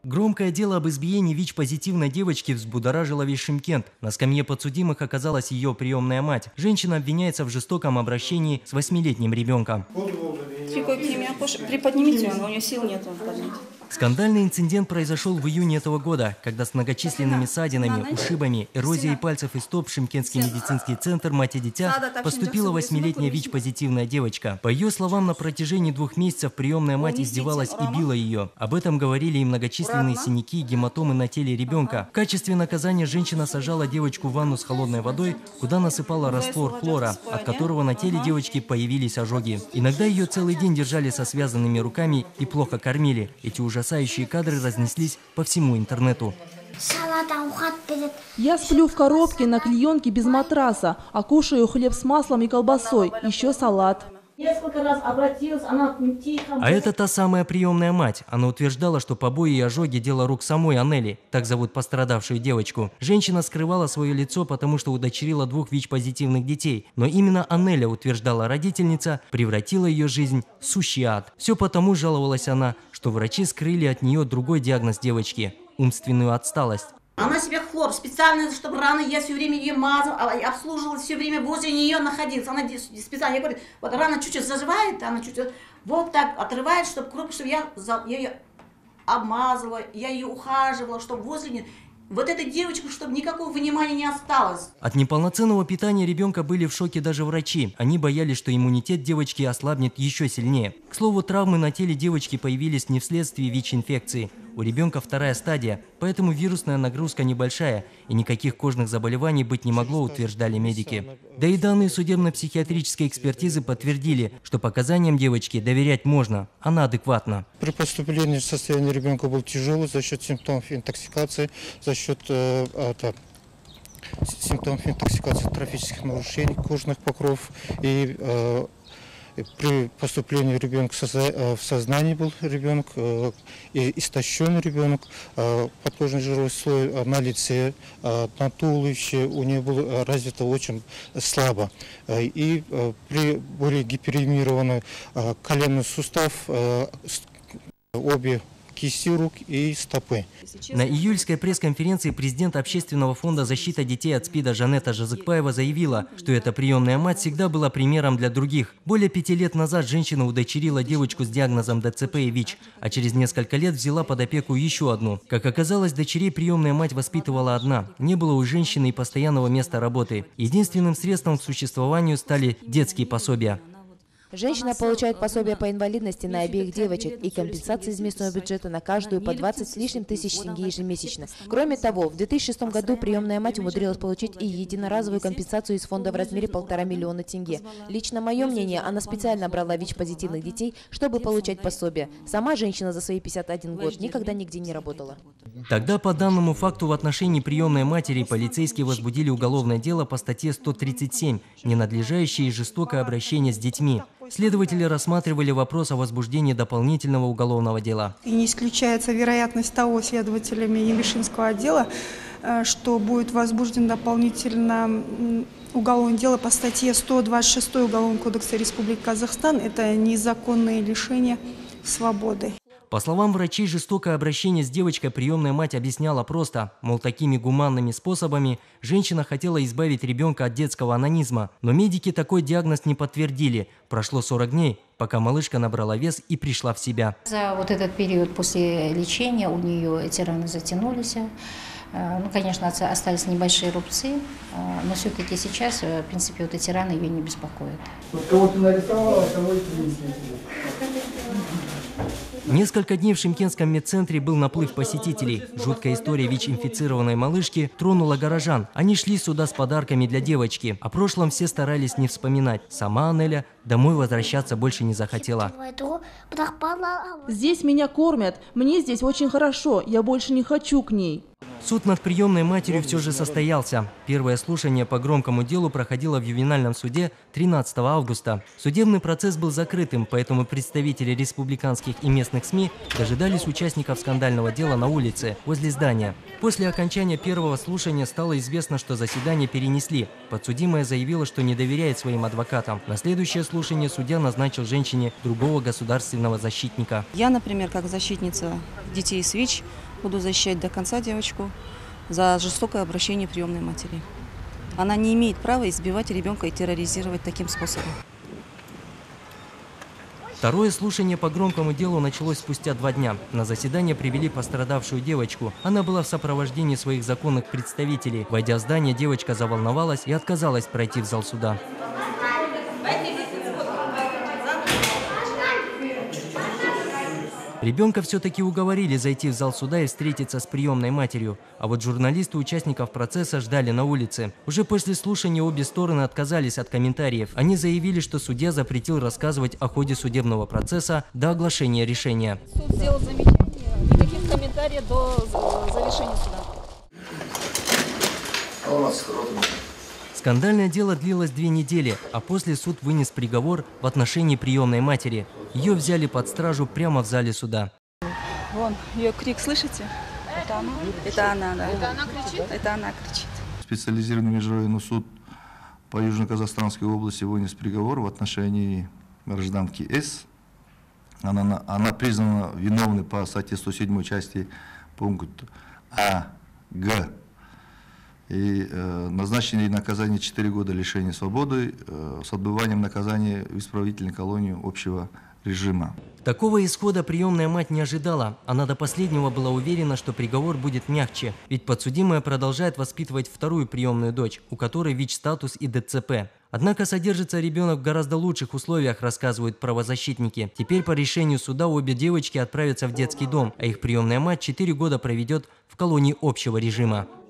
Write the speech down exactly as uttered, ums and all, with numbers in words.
Громкое дело об избиении ВИЧ-позитивной девочки взбудоражило весь Шымкент. На скамье подсудимых оказалась ее приемная мать. Женщина обвиняется в жестоком обращении с восьмилетним ребенком. Приподнимите, у нее сил нет поднять. Скандальный инцидент произошел в июне этого года, когда с многочисленными ссадинами, ушибами, эрозией пальцев и стоп в Шымкентский медицинский центр «Мать и дитя» поступила восьмилетняя ВИЧ-позитивная девочка. По ее словам, на протяжении двух месяцев приемная мать издевалась и била ее. Об этом говорили и многочисленные синяки и гематомы на теле ребенка. В качестве наказания женщина сажала девочку в ванну с холодной водой, куда насыпала раствор хлора, от которого на теле девочки появились ожоги. Иногда ее целый день держали со связанными руками и плохо кормили. Эти ужасные Ужасающие кадры разнеслись по всему интернету. Я сплю в коробке на клеенке без матраса, а кушаю хлеб с маслом и колбасой, еще салат. Несколько раз обратилась, она тихо... А это та самая приемная мать. Она утверждала, что побои и ожоги – дело рук самой Анели, так зовут пострадавшую девочку. Женщина скрывала свое лицо, потому что удочерила двух ВИЧ-позитивных детей. Но именно Анеля, утверждала родительница, превратила ее жизнь в сущий ад. Все потому, жаловалась она, что врачи скрыли от нее другой диагноз девочки – умственную отсталость. Она себе хлор специально, чтобы раны, я все время ее мазал, обслуживала, все время возле нее находилась. Она специально, я говорю, вот рана чуть-чуть заживает, она чуть-чуть вот так отрывает, чтобы кровь, чтобы я, я ее обмазывала, я ее ухаживала, чтобы возле нее... Вот этой девочке, чтобы никакого внимания не осталось. От неполноценного питания ребенка были в шоке даже врачи. Они боялись, что иммунитет девочки ослабнет еще сильнее. К слову, травмы на теле девочки появились не вследствие ВИЧ-инфекции. У ребенка вторая стадия, поэтому вирусная нагрузка небольшая, и никаких кожных заболеваний быть не могло, утверждали медики. Да и данные судебно-психиатрической экспертизы подтвердили, что показаниям девочки доверять можно, она адекватна. При поступлении состояние ребенка было тяжелое за счет симптомов интоксикации, за счет э, это, симптомов интоксикации, трофических нарушений кожных покровов и э, при поступлении ребенка в сознании был ребенок, истощенный ребенок, подкожный жировой слой на лице, на туловище у нее было развито очень слабо. И при более гиперемированный коленный сустав, обе кисти рук и стопы. На июльской пресс-конференции президент Общественного фонда защиты детей от СПИДа Жанета Жазыкбаева заявила, что эта приемная мать всегда была примером для других. Более пяти лет назад женщина удочерила девочку с диагнозом ДЦП и ВИЧ, а через несколько лет взяла под опеку еще одну. Как оказалось, дочерей приемная мать воспитывала одна. Не было у женщины и постоянного места работы. Единственным средством к существованию стали детские пособия. Женщина получает пособие по инвалидности на обеих девочек и компенсации из местного бюджета на каждую по двадцать с лишним тысяч тенге ежемесячно. Кроме того, в две тысячи шестом году приемная мать умудрилась получить и единоразовую компенсацию из фонда в размере полтора миллиона тенге. Лично мое мнение, она специально брала ВИЧ-позитивных детей, чтобы получать пособие. Сама женщина за свои пятьдесят один год никогда нигде не работала. Тогда по данному факту в отношении приемной матери полицейские возбудили уголовное дело по статье сто тридцать семь «Ненадлежащее и жестокое обращение с детьми». Следователи рассматривали вопрос о возбуждении дополнительного уголовного дела. И не исключается вероятность того, следователями Емешинского отдела, что будет возбуждено дополнительно уголовное дело по статье сто двадцать шесть Уголовного кодекса Республики Казахстан. Это незаконное лишение свободы. По словам врачей, жестокое обращение с девочкой приемная мать объясняла просто, мол, такими гуманными способами женщина хотела избавить ребенка от детского анонизма. Но медики такой диагноз не подтвердили. Прошло сорок дней, пока малышка набрала вес и пришла в себя. За вот этот период после лечения у нее эти раны затянулись. Ну, конечно, остались небольшие рубцы, но все-таки сейчас, в принципе, вот эти раны ее не беспокоят. Кого-то нарисовала, кого-то принесли. Несколько дней в Шымкентском медцентре был наплыв посетителей. Жуткая история ВИЧ-инфицированной малышки тронула горожан. Они шли сюда с подарками для девочки. О прошлом все старались не вспоминать. Сама Анеля домой возвращаться больше не захотела. Здесь меня кормят, мне здесь очень хорошо, я больше не хочу к ней. Суд над приемной матерью все же состоялся. Первое слушание по громкому делу проходило в ювенальном суде тринадцатого августа. Судебный процесс был закрытым, поэтому представители республиканских и местных СМИ дожидались участников скандального дела на улице, возле здания. После окончания первого слушания стало известно, что заседание перенесли. Подсудимая заявила, что не доверяет своим адвокатам. На следующее слушание судья назначил женщине другого государственного защитника. Я, например, как защитница детей с ВИЧ, Буду защищать до конца девочку за жестокое обращение приемной матери. Она не имеет права избивать ребенка и терроризировать таким способом. Второе слушание по громкому делу началось спустя два дня. На заседание привели пострадавшую девочку. Она была в сопровождении своих законных представителей. Войдя в здание, девочка заволновалась и отказалась пройти в зал суда. Ребенка все-таки уговорили зайти в зал суда и встретиться с приемной матерью. А вот журналисты участников процесса ждали на улице. Уже после слушания обе стороны отказались от комментариев. Они заявили, что судья запретил рассказывать о ходе судебного процесса до оглашения решения. Суд сделал замечание, никаких комментариев до завершения суда. Скандальное дело длилось две недели, а после суд вынес приговор в отношении приемной матери. Ее взяли под стражу прямо в зале суда. Вон, ее крик, слышите? Это она? Это она, да. Это она кричит? Это она кричит. Специализированный межрайонный суд по Южно-Казахстанской области вынес приговор в отношении гражданки С. Она, она признана виновной по статье сто седьмой части пункт А, Г. И э, назначено наказание четыре года лишения свободы э, с отбыванием наказания в исправительной колонии общего режима. Такого исхода приемная мать не ожидала. Она до последнего была уверена, что приговор будет мягче. Ведь подсудимая продолжает воспитывать вторую приемную дочь, у которой ВИЧ-статус и Д Ц П. Однако содержится ребенок в гораздо лучших условиях, рассказывают правозащитники. Теперь по решению суда обе девочки отправятся в детский дом, а их приемная мать четыре года проведет в колонии общего режима.